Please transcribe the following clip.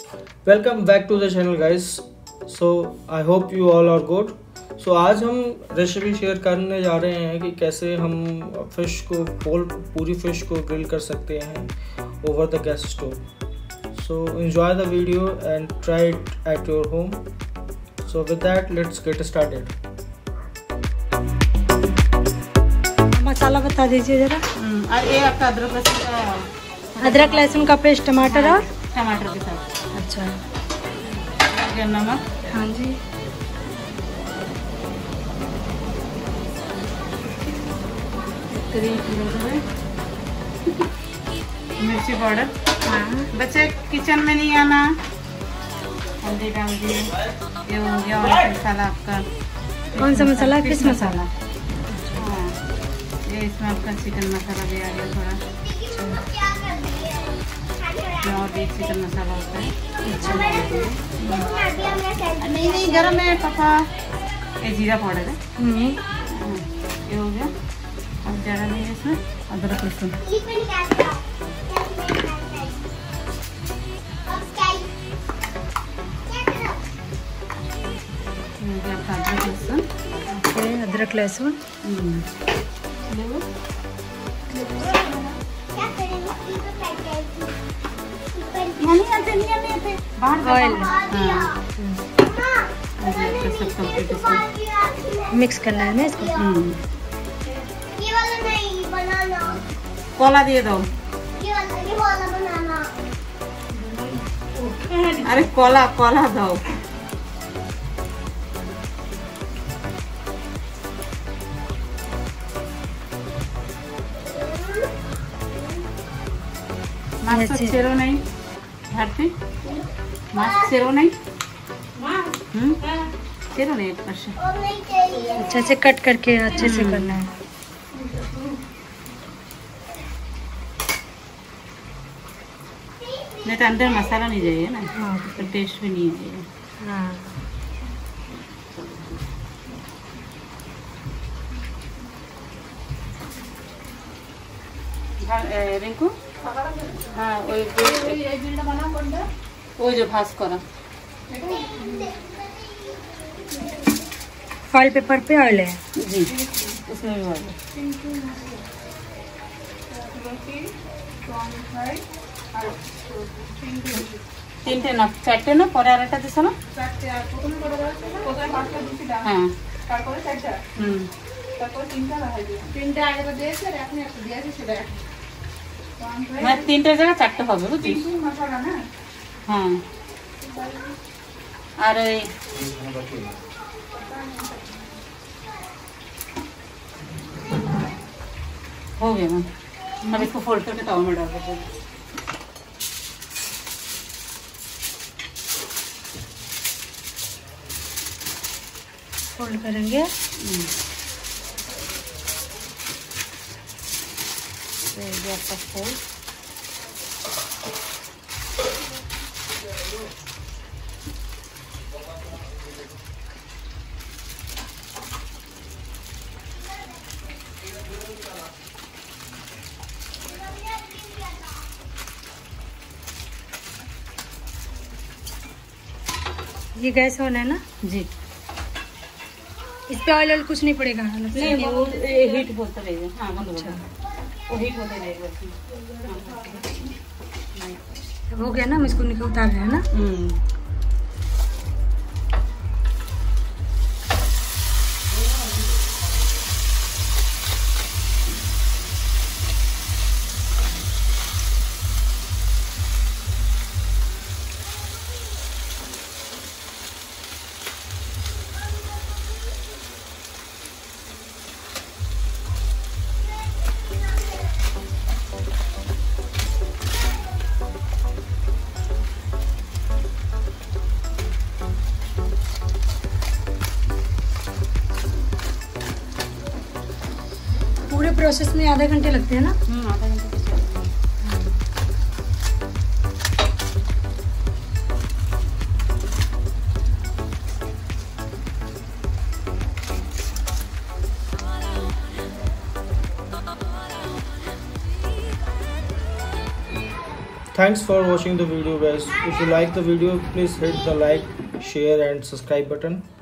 Welcome back to the channel guys. So I hope you all are good. So आज हम recipe share करने जा रहे हैं कि कैसे हम फिश को पूरी फिश को ग्रिल कर सकते हैं over the gas stove. So enjoy the video and try it at your home. So with that let's get started. Masala बता दीजिए जरा। और ये आपका अदरक लहसुन का लहसुन का पेस्ट, टमाटर और टमाटर के साथ। अच्छा, नमक। हाँ जी। मिर्ची पाउडर। हाँ, बच्चे किचन में नहीं आना। हल्दी डाल दिए। ये हो गया और मसाला आपका। कौन सा मसाला है? फिश मसाला। हाँ, ये इसमें आपका चिकन मसाला भी आ गया थोड़ा। और भी चिकन मसाला होता है। नहीं गरम है पापा। ये जीरा पाउडर है। ये हो गया। अब ज़्यादा नहीं है इसमें। अदरक लहसुन। अदरक लहसुन। अदरक लहसुन। ऑयल मिक्स करना है ना इसको। कोला दिए दो। अरे कोला कोला दो। मास्क चेरो नहीं घाटती। मास्क चेरो नहीं। चेरो नहीं अच्छे से कट करके अच्छे से करना है। नहीं तो अंदर मसाला नहीं जाएगा ना। हाँ, तो टेस्ट भी नहीं आएगा। हाँ। रिंकू। हाँ वो जो भास करा। फॉइल पेपर पे ऑयल है जी, उसमें भी ऑयल। तीनटे ना चारटे ना पर आरेटा दिस ना। हाँ मैं तीनटे जगह चारटे হবে বুঝি। हाँ अरे हो गया मैम। अब इसको फोल्ड करके तवा में डाल देते हैं। फोल्ड करेंगे। ये आपका फोल्ड। ये गैस ऑन है ना जी। इस पे ऑयल कुछ नहीं पड़ेगा? नहीं वो हीट होता रहेगा। हाँ अच्छा, वो हीट होते रहेगा। हो गया ना, हम इसको निकल उतार रहे हैं ना। पूरे प्रोसेस में आधे घंटे लगते हैं ना? आधा घंटे। thanks for watching the video guys. If you like the video, please hit the like, share and subscribe button.